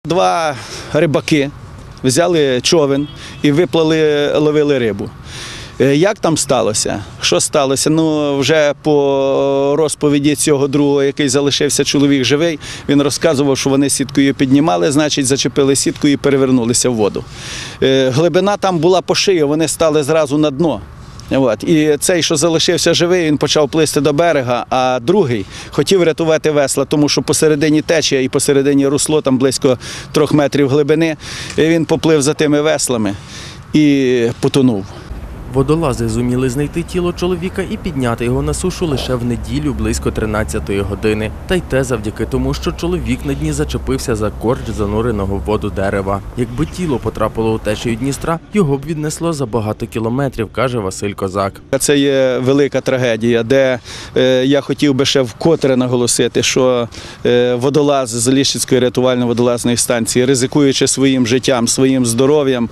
Два рибаки взяли човен і виплили, ловили рибу. Як там сталося? Що сталося? Ну, вже по розповіді цього другого, який залишився чоловік живий, він розказував, що вони сіткою піднімали, значить, зачепили сітку і перевернулися в воду. Глибина там була по шию, вони стали зразу на дно. І цей, що залишився живий, він почав плисти до берега, а другий хотів рятувати весла, тому що посередині течія і посередині русло, там близько 3 метрів глибини, і він поплив за тими веслами і потонув. Водолази зуміли знайти тіло чоловіка і підняти його на сушу лише в неділю близько 13-ї години. Та й те завдяки тому, що чоловік на дні зачепився за корч зануреного в воду дерева. Якби тіло потрапило у течію Дністра, його б віднесло за багато кілометрів, каже Василь Козак. Це є велика трагедія, де я хотів би ще вкотре наголосити, що водолази з Заліщицької рятувально-водолазної станції, ризикуючи своїм життям, своїм здоров'ям,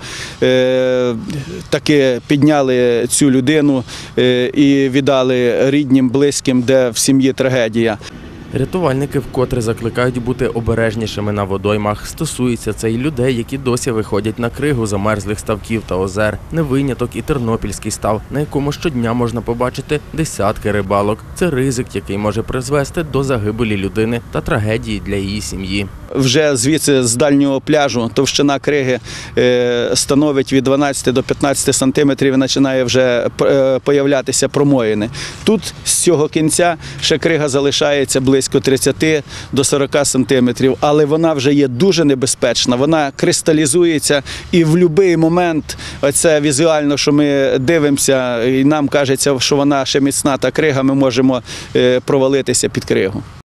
таки підняли цю людину і віддали рідним, близьким, де в сім'ї трагедія. Рятувальники вкотре закликають бути обережнішими на водоймах. Стосується це й людей, які досі виходять на кригу замерзлих ставків та озер. Не виняток і Тернопільський став, на якому щодня можна побачити десятки рибалок. Це ризик, який може призвести до загибелі людини та трагедії для її сім'ї. Вже звідси, з дальнього пляжу, товщина криги становить від 12 до 15 сантиметрів і починає вже появлятися промоїни. Тут з цього кінця ще крига залишається близько 30 до 40 сантиметрів, але вона вже є дуже небезпечна, вона кристалізується і в будь-який момент, оце візуально, що ми дивимося, і нам кажеться, що вона ще міцна та крига, ми можемо провалитися під кригу.